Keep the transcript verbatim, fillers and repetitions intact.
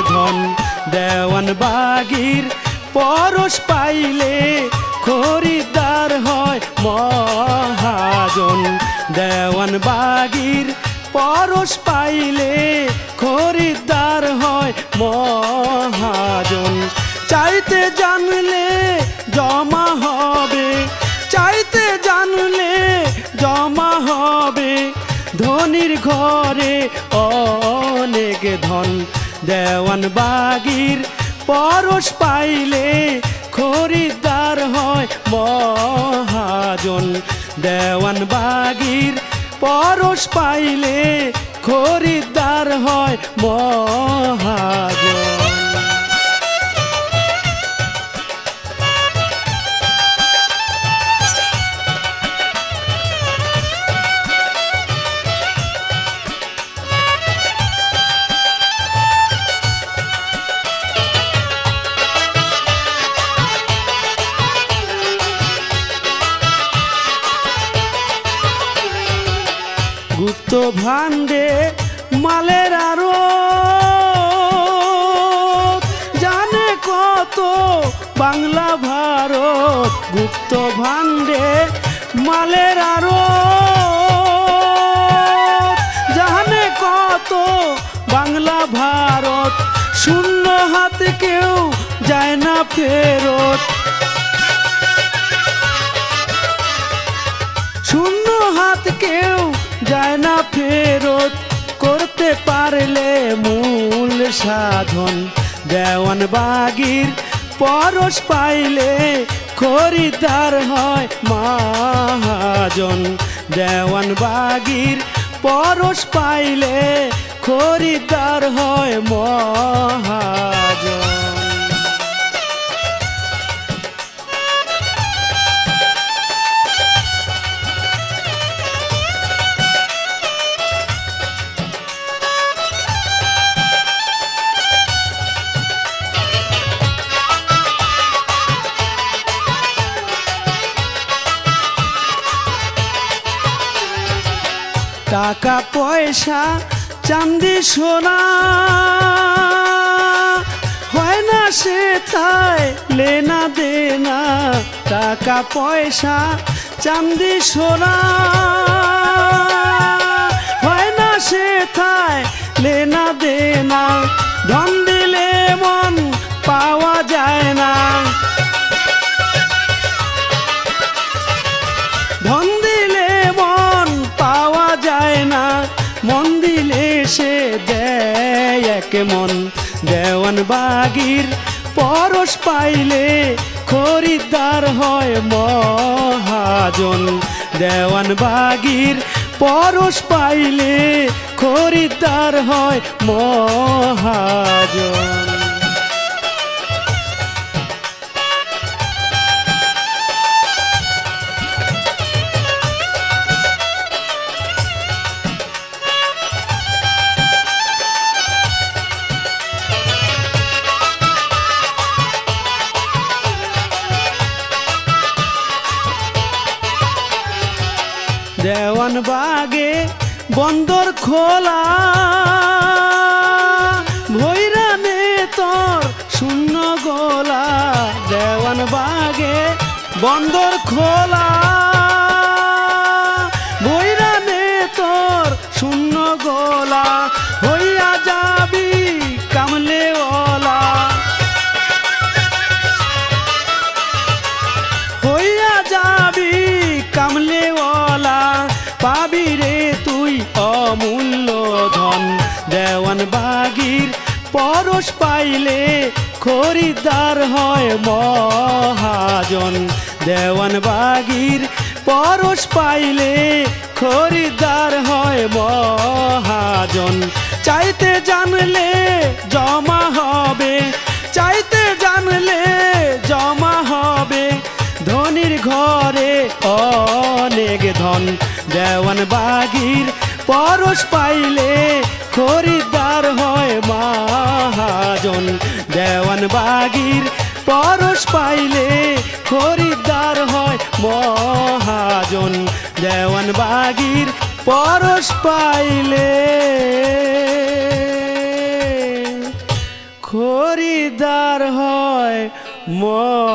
ধন দেওয়ান বাগির পরশ পাইলে খরিদ্দার হয় মহাজন দেওয়ান বাগির পরশ পাইলে খরিদ্দার হয় মহাজন চাইতে জানলে জমা হবে চাইতে জানলে জমা হবে ধনির ঘরে অনেক ধন দেওয়ান বাগির পরশ পাইলে খরিদ্দার হয় মহাজন দেওয়ান বাগির পরশ পাইলে খরিদ্দার হয় মহাজন। গুপ্ত ভাণ্ডে মালের আরো জানে কত বাংলা ভারত গুপ্ত ভাণ্ডে মালের আরো জানে কত বাংলা ভারত শূন্য হাত কেউ যায় না ফেরত শূন্য হাত কেউ যায় না ফেরত করতে পারলে মূল সাধন দেওয়ান বাগির পরশ পাইলে খরিদ্দার হয় মহাজন দেওয়ান বাগির পরশ পাইলে খরিদ্দার হয় মহাজন। টাকা পয়সা চাঁদি সোনা হয় না সে তাই লেনা দেনা টাকা পয়সা চাঁদি সোনা হয় না সে তাই লেনা দেনা ধন দিলে মন পাওয়া যায় না ধন দিলে মন পাওয়া যায় না মন দিলে সে দেয় এক মন দেওয়ান বাগির পরশ পাইলে খরিদ্দার হয় মহাজন দেওয়ান বাগির পরশ পাইলে খরিদ্দার হয় মহাজন। দেওয়ান বাগে বন্দর খোলা ভৈরা নে তোর শূন্য গোলা দেওয়ান বাগে বন্দর খোলা ভৈরা নে তোর শূন্য গোলা হইয়া যাবি কামলে ওলা হইয়া যাবি কামলে ওলা পাবি রে তুই অমূল্য ধন দেওয়ান বাগির পরশ পাইলে খরিদ্দার হয় মহাজন দেওয়ান বাগির পরশ পাইলে খরিদ্দার হয় মহাজন চাইতে জানলে জমা হবে চাইতে জানলে জমা হবে ধনির ঘরে অনেক ধন দেওয়ান বাগির পরশ পাইলে খরিদ্দার হয় মহাজন দেওয়ান বাগির পরশ পাইলে খরিদ্দার হয় মহাজন দেওয়ান বাগির পরশ পাইলে মন